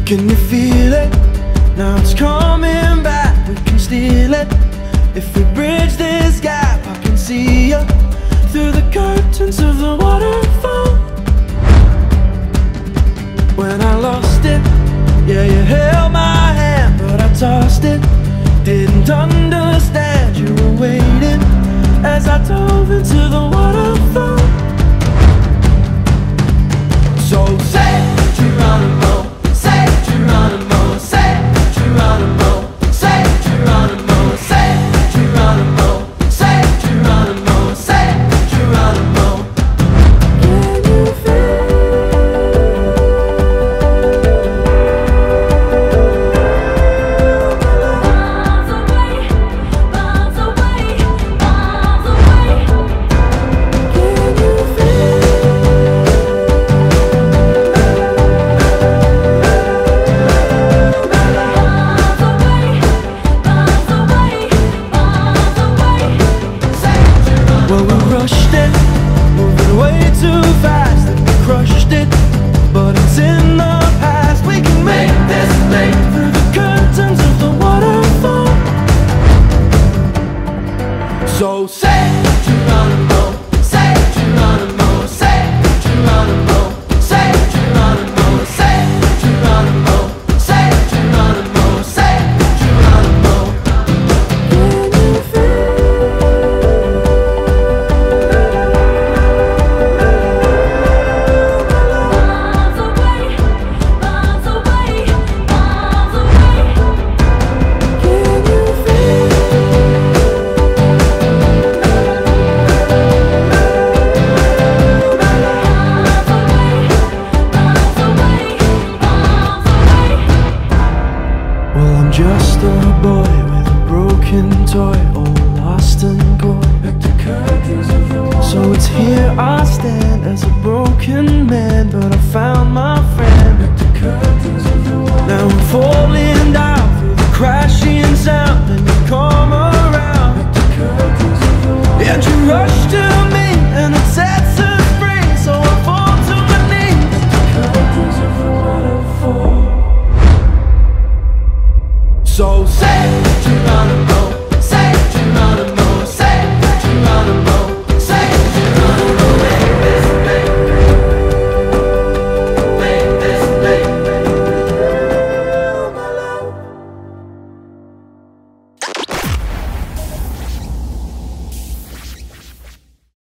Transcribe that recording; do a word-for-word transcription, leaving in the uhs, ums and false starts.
Can you feel it? Now it's coming back, we can steal it. If we bridge this gap, I can see you through the curtains of the waterfall. When I lost it, yeah, you held my hand, but I tossed it. Didn't understand you were waiting as I dove into the waterfall. So say Geronimo, say Geronimo, say Geronimo, say Geronimo, say Geronimo, say Geronimo, say Geronimo. Can you feel? Miles away, miles away, miles away. Can you feel? Well, we rushed it, moving way too fast, and we crushed it, but it's in the past. We can make this leap through the curtains of the waterfall. So say Geronimo, say Geronimo, say Geronimo, say Geronimo, say Geronimo, say Geronimo, say Geronimo. Can you feel? Well, I'm just a boy with a broken toy, all lost and coy. So it's here I stand as a broken man, but I found my friend. Now I'm falling down through the crashing sound, and you come around, and you rush